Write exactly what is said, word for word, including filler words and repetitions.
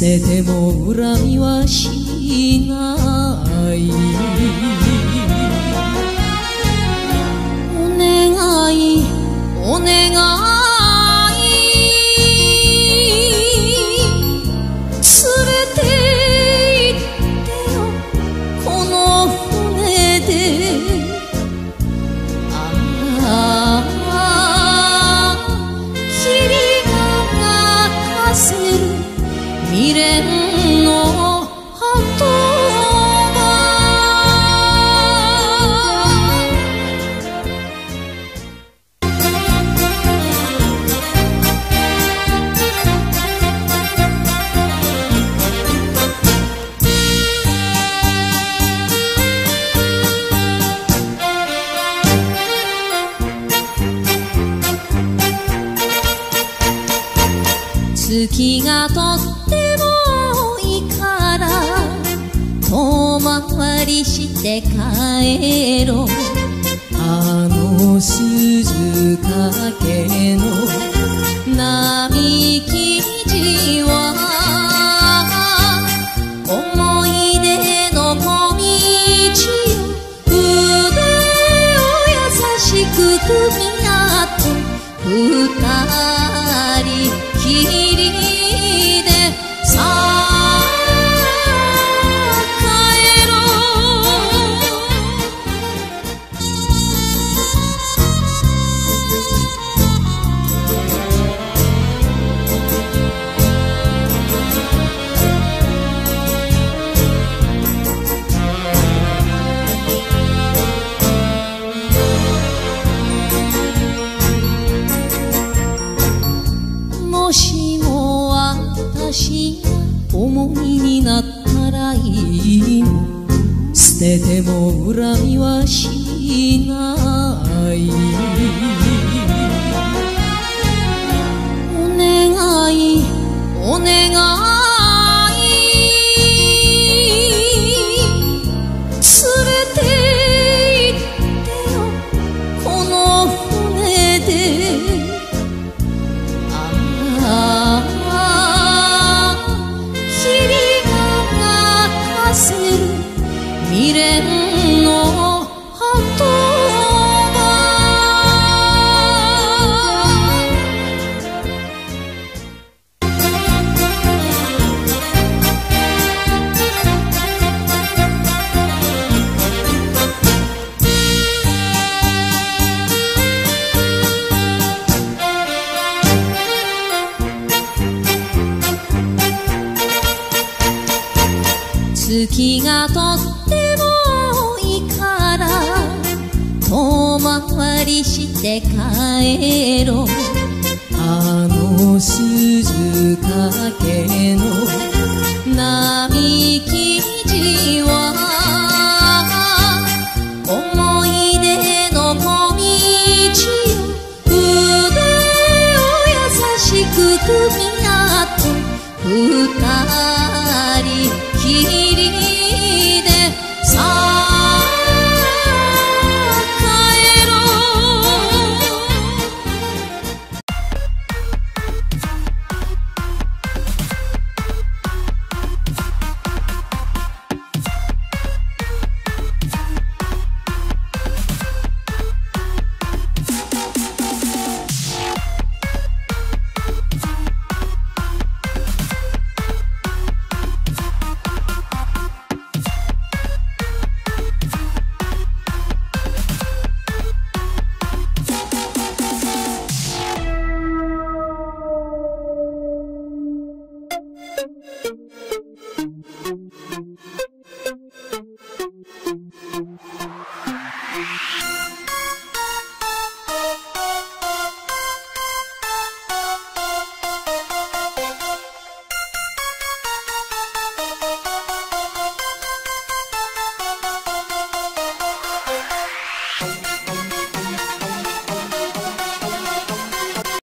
てても恨みはしない。お願いお願い連れて行ってよこの船で。ああ霧が泣かせる未練の鳩場。月がとってもいいから遠回りして帰ろう。あの鈴懸の並木路は思い出の小道よ。腕を優しく組み合って二人きりでさあ帰ろう。もしも私が重荷になったらいいの。捨てても恨みはしない。お願いお願い連れて行ってよこの船で。ああ霧が泣かせる未練の鳩場。月がとってもいいから遠回りして帰ろう。あの鈴懸の並木